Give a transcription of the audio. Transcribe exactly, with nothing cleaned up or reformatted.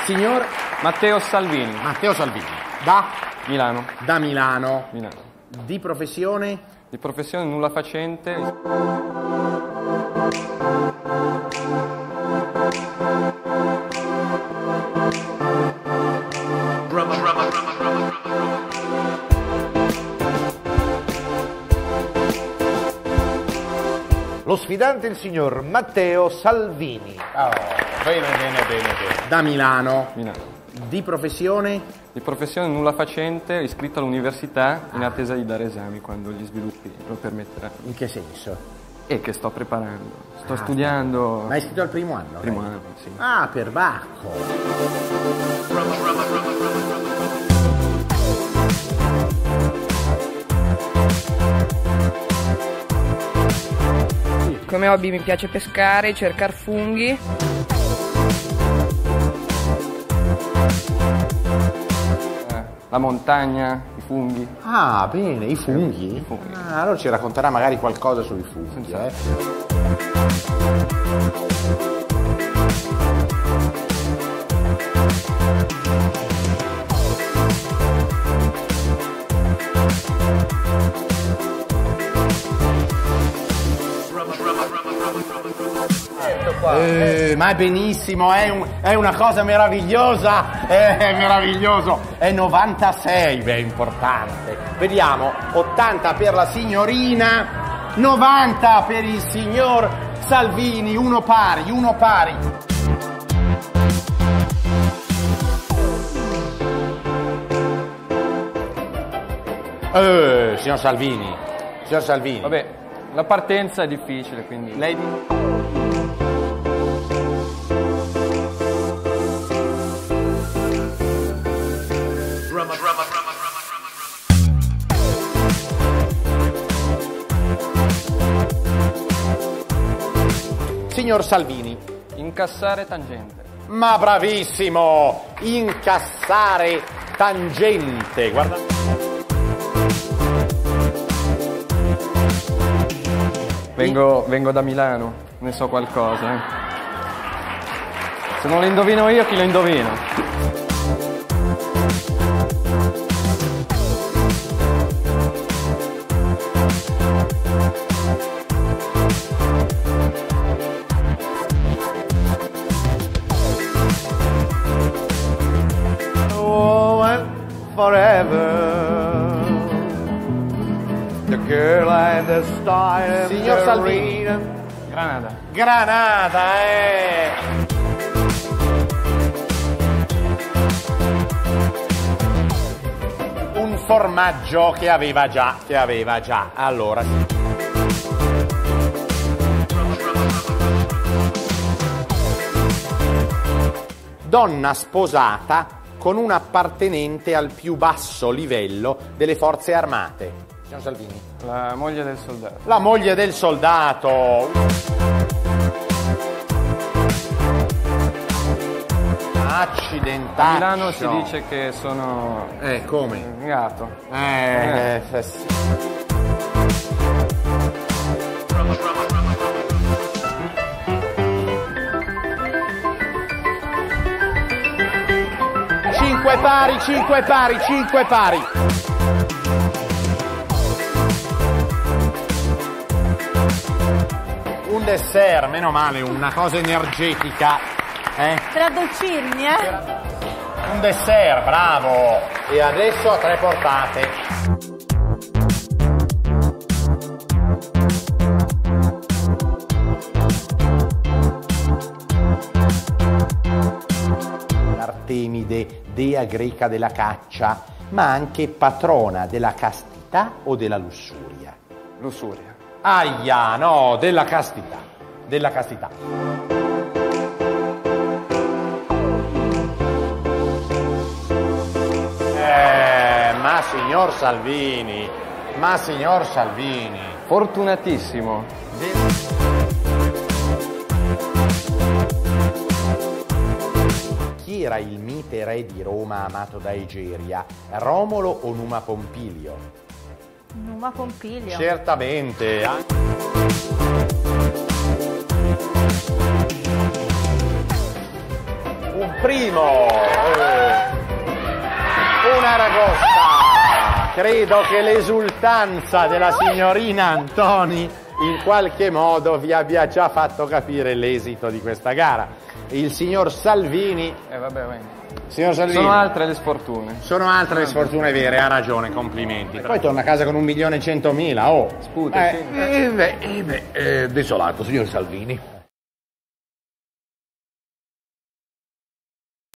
Signor Matteo Salvini. Matteo Salvini. Da? Milano. Da Milano. Milano. Di professione? Di professione nulla facente. Lo sfidante è il signor Matteo Salvini. Oh, bene, bene, bene, bene. Da Milano. Milano. Di professione? Di professione nulla facente, iscritto all'università in attesa di dare esami quando gli sviluppi lo permetteranno. In che senso? E che sto preparando. Sto Ah, studiando. Ma è iscritto al primo anno? Primo lei? anno, sì. Ah, per Bacco. Come hobby mi piace pescare, cercare funghi. Eh, la montagna, i funghi. Ah, bene, i funghi? I funghi. Ah, allora ci racconterà magari qualcosa sui funghi, eh? Eh, ma è benissimo, è, un- è una cosa meravigliosa, è, è meraviglioso, è novantasei, beh, è importante. Vediamo, ottanta per la signorina, novanta per il signor Salvini, uno pari, uno pari. Eh, signor Salvini, signor Salvini. Vabbè, la partenza è difficile, quindi. Lei di... Signor Salvini. Incassare tangente. Ma bravissimo! Incassare tangente. Guarda. Vengo, vengo da Milano, ne so qualcosa. Eh. Se non lo indovino io, chi lo indovina? Oh, and forever. The girl and the star and Signor the Salvini. rain. Granada. Granada, eh! Un formaggio che aveva già, che aveva già. Allora, sì. Donna sposata con un appartenente al più basso livello delle forze armate. Signor Salvini. La moglie del soldato. La moglie del soldato. Accidentaccio. A Milano si dice che sono Eh, come? un gatto. Eh, eh, sì. Cinque pari, cinque pari, cinque pari. Un dessert, meno male, una cosa energetica. Eh? Per addolcirmi, eh? Un dessert, bravo! E adesso a tre portate. Artemide, dea greca della caccia, ma anche patrona della castità o della lussuria. Lussuria. Aia, no, della castità, della castità. Eh, ma signor Salvini, ma signor Salvini. Fortunatissimo. Chi era il mite re di Roma amato da Egeria? Romolo o Numa Pompilio? Numa Pompilio. Certamente. Un primo. Eh. Una ragosta. Credo che l'esultanza della signorina Antoni in qualche modo vi abbia già fatto capire l'esito di questa gara. Il signor Salvini. Eh vabbè, vai. Signor Salvini. Sono altre le sfortune. Sono altre le sfortune vere, ha ragione, complimenti. Poi torna a casa con un milione e centomila, oh. Sputa, Eh, sì. Eh, beh, eh, beh, eh, desolato, signor Salvini.